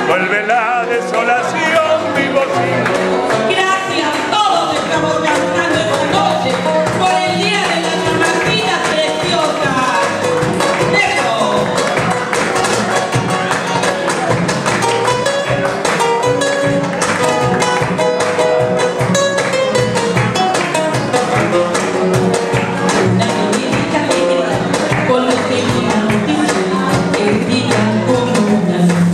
vuelve la desolación, vivo sin. Gracias, todos estamos cantando esta noche por el día de las Chamartinas preciosas. ¡Eso! Con los que que digan como una.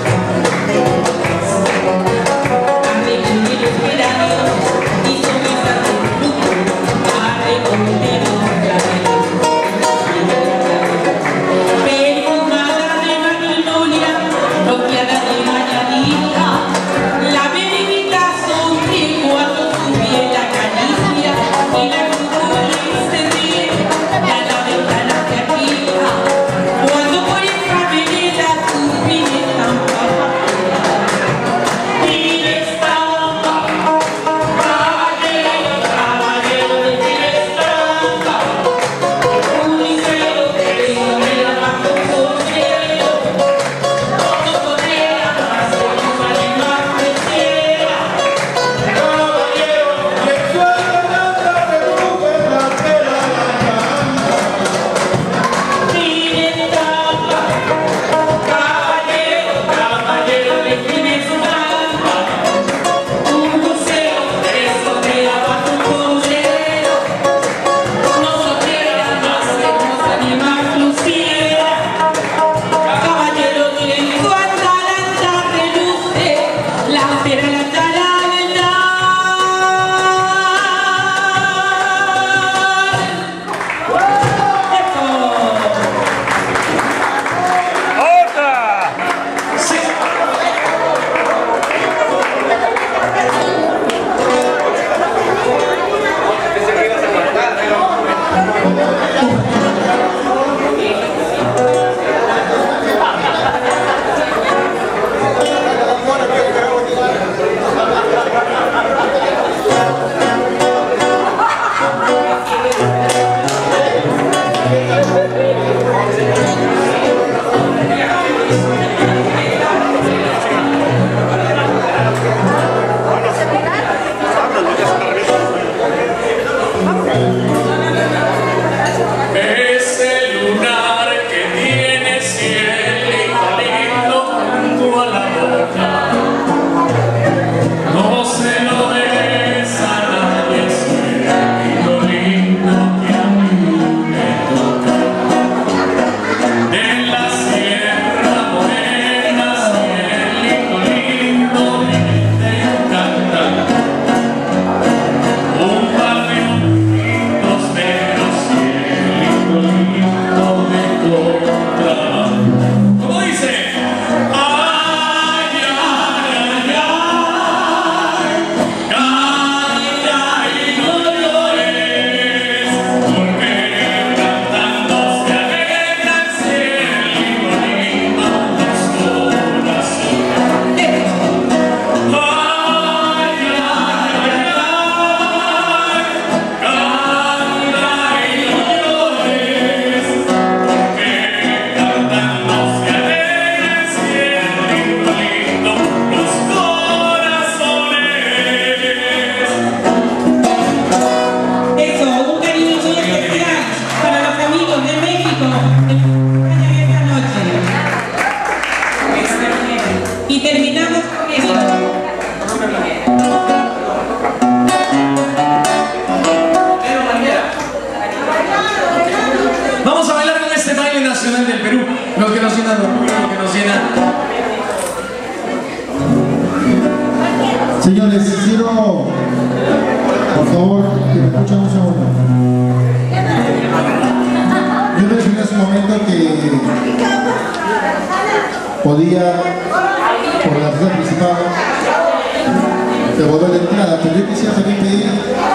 Del Perú, lo que nos llena de orgullo, lo que nos llena. Señores, quiero, por favor, que me escuchen un segundo. Yo mencioné hace un momento que podía, por la ciudad principal, devolver la entrada, pero yo quisiera también pedir